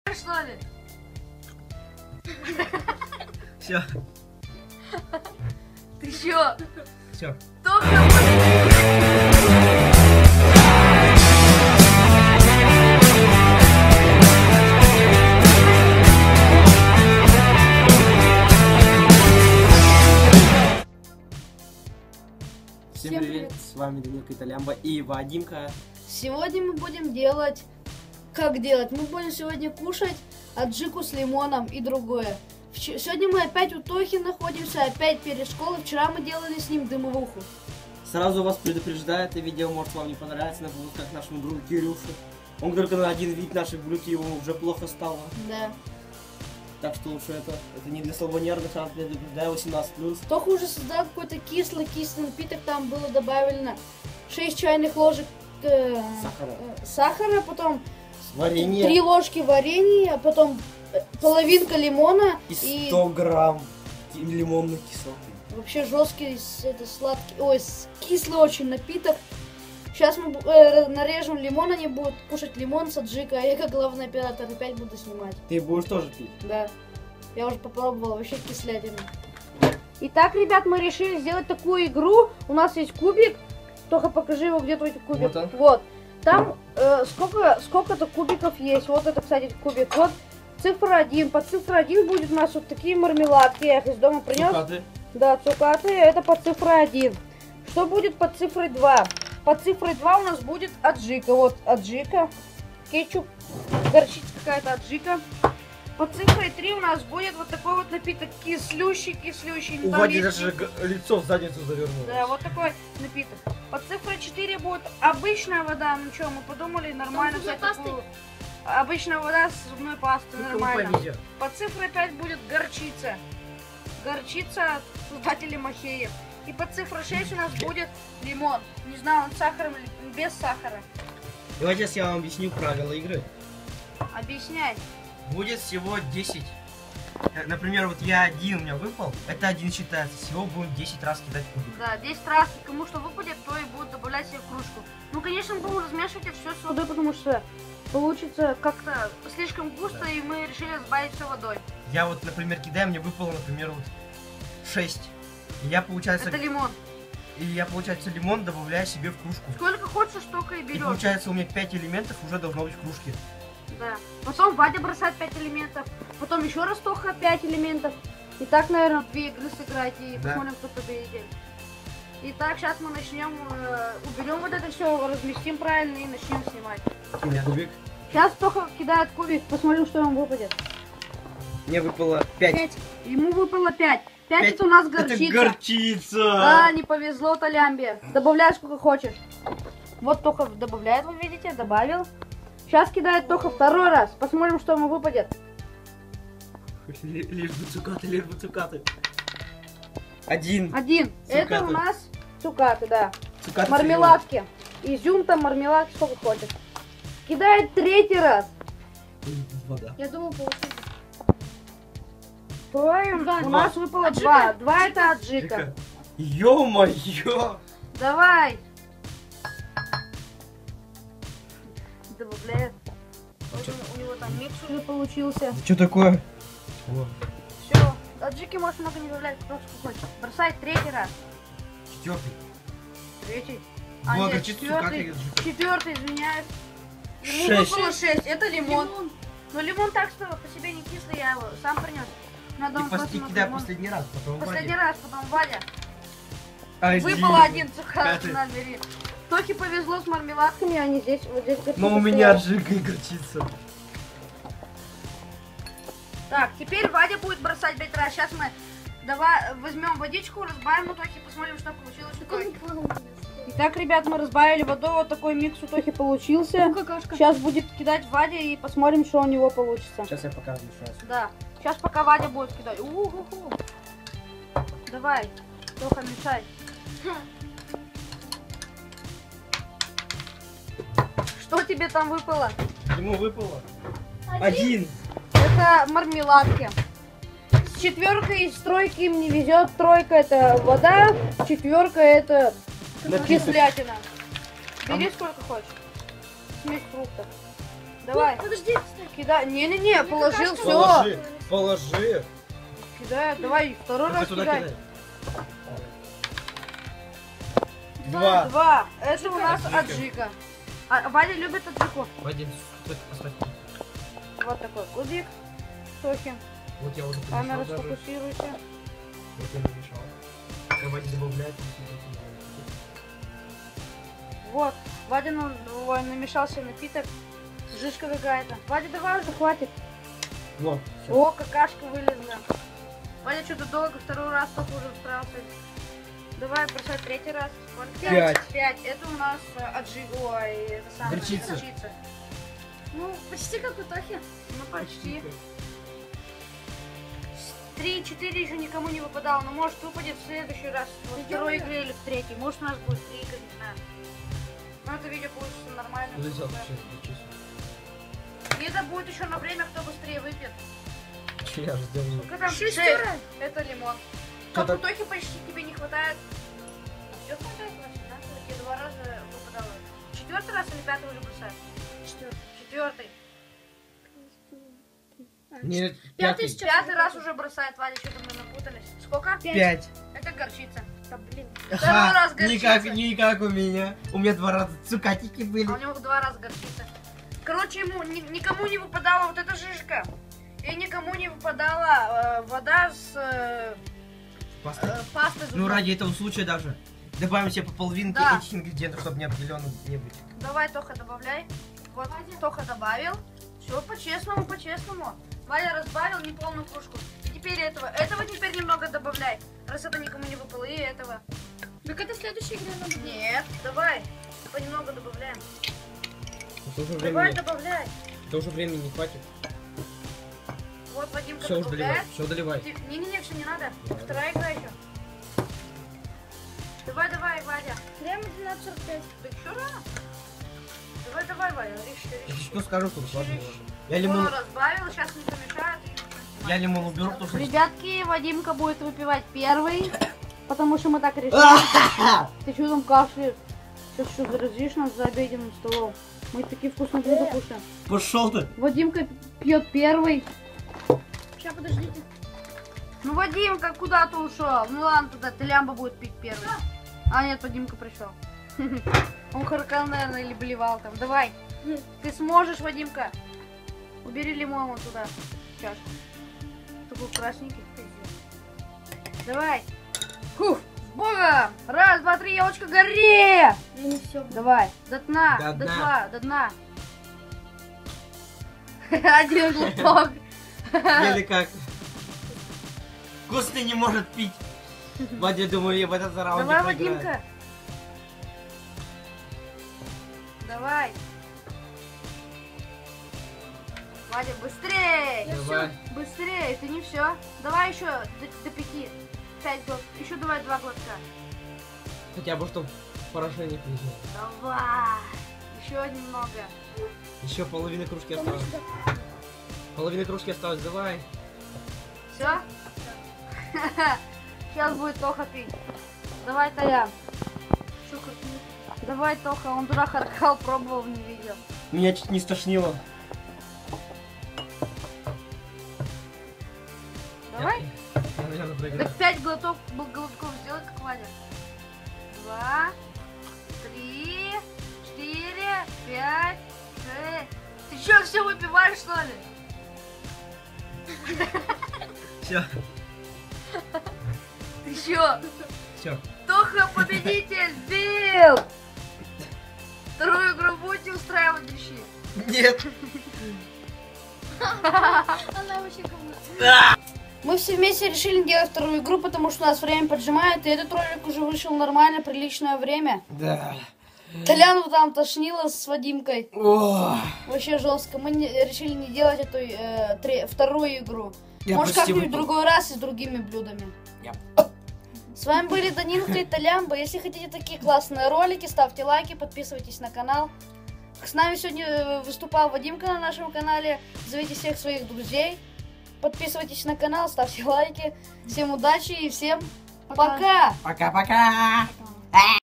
Что ли? Все. Ты чё? Все. Всем привет, с вами Данилка Италямба и Вадимка. Сегодня мы будем делать... Как делать? Мы будем сегодня кушать аджику с лимоном и другое. Сегодня мы опять у Тохи находимся, опять перед школой. Вчера мы делали с ним дымовуху. Сразу вас предупреждаю, это видео может вам не понравиться, например, как нашему другу Кирюше. Он только на один вид наших блюд, ему уже плохо стало. Да. Так что лучше это не для слабонервных, а для 18+. Тоха уже создал какой-то кислый напиток, там было добавлено 6 чайных ложек сахара, потом варенье. 3 ложки варенья, а потом половинка лимона и 100 грамм лимонной кислоты. Вообще жесткий, это сладкий, ой, кислый очень напиток. Сейчас мы нарежем лимон, они будут кушать лимон с аджикой, а я как главный оператор опять буду снимать. Ты будешь тоже пить? Да. Я уже попробовала, вообще кислятина. Итак, ребят, мы решили сделать такую игру. У нас есть кубик. Тоха, покажи его, где твой кубик. Вот он. Вот. Там сколько-то кубиков есть. Вот это, кстати, кубик. Вот цифра 1. Под цифрой 1 будет у нас вот такие мармеладки. Я их из дома принес. Цукаты. Да, цукаты. Это под цифрой 1. Что будет под цифрой 2? Под цифрой 2 у нас будет аджика. Вот аджика. Кетчуп. Горчица какая-то аджика. Под цифрой 3 у нас будет вот такой вот напиток. Кислющий. У Вади даже лицо в задницу завернуло. Да, вот такой напиток. Под цифрой 4 будет обычная вода. Ну что, мы подумали, нормально взять такую. Обычная вода с зубной пастой, нормально. Под цифрой 5 будет горчица. Горчица от создателей Махеев. И под цифрой 6 у нас будет лимон. Не знаю, он с сахаром или без сахара. Давайте я вам объясню правила игры. Объясняй. Будет всего 10. Например, вот я один, у меня выпал. Это один считается. Всего будем 10 раз кидать кубик. Да, 10 раз. Кому что выпадет, то и будет добавлять себе в кружку. Ну, конечно, мы будем размешивать это все с водой, потому что получится как-то слишком густо, да. И мы решили разбавить все водой. Я вот, например, кидаю, мне выпало, например, вот 6. И я, получается... Это лимон. И я, получается, лимон добавляю себе в кружку. Сколько хочешь, столько и берешь. И получается, у меня 5 элементов уже должно быть в кружке. Да. Потом Вадя бросает 5 элементов. Потом еще раз Тоха 5 элементов. И так, наверное, 2 игры сыграть. И да. Посмотрим, кто победит. Итак, сейчас мы начнем. Уберем вот это все, разместим правильно и начнем снимать. Кубик. Сейчас Тоха кидает кубик. Посмотрим, что ему выпадет. Мне выпало 5. Ему выпало 5. 5 это у нас горчица. Это горчица. Да, не повезло Толямбе. Добавляй сколько хочешь. Вот Тоха добавляет, вы видите, добавил. Сейчас кидает Тоха второй раз. Посмотрим, что ему выпадет. Лишь бы цукаты. Один. Цукаты. Это у нас цукаты, да. Цукаты мармеладки. Изюм там, мармеладки, сколько хочешь. Кидает третий раз. Вода. Я думал, получится. У нас выпало 2. 2 это аджика. Ё-моё! Давай. Добавляет. Вот у него там микс уже получился. Что такое? Все. Аджики можешь много не добавлять, просто хочешь. Бросай третий раз. 4. Третий. Нет, четвертый, извиняюсь. 6. 6. Это лимон. Но лимон так что по себе не кислый, я его сам принес. Надо и кидай последний раз, потом последний раз, потом Вадя. Один. Выпало 1 цукат, на, бери. Тохе повезло с мармеладками, они здесь, вот здесь горчица. Но у меня аджика и горчица. Так, теперь Вадя будет бросать 5 раз. Сейчас мы возьмем водичку, разбавим у Тохи, посмотрим, что получилось у Тохи. Итак, ребят, мы разбавили водой, вот такой микс у Тохи получился. Сейчас будет кидать Вадя и посмотрим, что у него получится. Сейчас я покажу сейчас. Да, сейчас пока Вадя будет кидать. Давай, Тоха, мешай. Что тебе там выпало? Ему выпало 1. Это мармеладки. С четверкой и с тройки им не везет. Тройка это вода, четверка это кислятина. Бери сколько хочешь. Смесь фруктов. Давай. Подожди, стой. Кидай. Не-не-не, положил, все. Положи. Положи. Кидай, давай, второй Только раз туда кидай. кидай. 2. 2. Это у нас аджика. А Ваня любит аджику. Вадим, поставь. Вот такой кубик. Тохи. Вот я уже Камера, помешал даже. сфокусируйся. Вот я помешал. Давайте добавлять. Вот. Вадя намешался напиток. Жишка какая-то. Вадя, давай уже, хватит. Вот. О, какашка вылезла. Ваня что-то долго, второй раз только уже устраивался. Давай бросать третий раз. 5. 5. Это у нас аджика. Ой, это самое. Горчица. Ну, почти как у Тохи. Ну почти. 3-4 еще никому не выпадало, но может выпадет в следующий раз. Во второй игре или в третьей. Может у нас будет 3 игры, не знаю. Но это видео получится нормально. И это будет еще на время, кто быстрее выпьет. Че я ждал? Сколько там? 6 6. раз. Это лимон. Что Как у так? Тохи почти тебе не хватает. Все хватает, значит, да? Вот тебе 2 раза выпадало. 4-й раз или 5-й уже бросаешь? 4-й. Нет, Пятый сейчас. 5-й раз уже бросает Ваня, что-то мы напутались. Сколько? 5. Это горчица. Да блин. Второй раз горчица. Не как у меня. У меня 2 раза цукатики были. А у него 2 раза горчица. Короче, ему никому не выпадала вот эта жижка. И никому не выпадала вода с пастой зубной. Ну, ради этого случая даже добавим себе по половинке Да. этих ингредиентов, чтобы неопределенно не быть. Давай, Тоха, добавляй. Вот, Тоха добавил. Все по-честному, по-честному. Валя разбавил неполную кружку. И теперь этого теперь немного добавляй. Раз это никому не выпало, и этого. Так это в следующей игре надо. Нет, давай. Понемногу добавляем. Уже Давай, добавляй. уже времени не хватит. Вот Вадимка Все, уже доливай. добавляет. Все, доливай. Не-не-не, все не надо. Вторая игра еще. Давай, Вадя. Прямо 12:45. Да еще рано. Давай, Валя, реши. Если что скажу, то сложно. Я Он лимон, разбавил, сейчас не помешает. я лимон уберу, потому что... Ребятки, Вадимка будет выпивать первый, потому что мы так решили. Ты что там кашляешь? Сейчас что, заразишь нас за обеденным столом? Мы такие вкусные блюда кушаем. Пошел ты. Вадимка пьет первый. Сейчас, подождите. Ну, Вадимка куда-то ушел. Ну ладно, тогда Лямба будет пить первый. А нет, Вадимка пришел. Он харкал, наверное, или блевал там. Давай. Ты сможешь, Вадимка. Убери лимон вот туда. Чашку. Такой красненький. Давай. Фух, с Богом. Раз, два, три, елочка, гори. Ну все. Давай. До дна. До До дна. дна. До дна. Один глоток. Еле как. Вкусный не может пить. Вадя, думаю, я в этот раунде Давай, проиграю. Вадимка. Давай. Вадя, быстрее. Давай. Быстрее, это не все. Давай еще до 5. 5 глотков. Еще давай 2 глотка. Хотя бы чтобы поражение пришло. Давай. Еще немного. Еще половина кружки осталось. Половина кружки осталось, давай. Все? Сейчас будет Тоха пить. Давай, Толян. Давай, Тоха, он туда харкал, пробовал, не видел. Меня чуть не стошнило. Давай. Я, наверное, проиграю. Так 5 глотков сделай, как Ваня. 2, 3, 4, 5, 6. Ты что, все выпиваешь, что ли? Все, Ты что? все. Тоха победитель, бил! Вторую игру будете устраивать вещи? Нет. Она вообще говно. Мы все вместе решили делать вторую игру, потому что у нас время поджимает, и этот ролик уже вышел нормально, приличное время. Да. Толяну там тошнило с Вадимкой. О, Вообще жестко. Мы решили не делать эту вторую игру. я Может, почти как-нибудь выпил. другой раз и с другими блюдами. С вами были Данилка и Толямба. Если хотите такие классные ролики, ставьте лайки, подписывайтесь на канал. С нами сегодня выступал Вадимка на нашем канале. Зовите всех своих друзей. Подписывайтесь на канал, ставьте лайки. Всем удачи и всем пока! Пока-пока.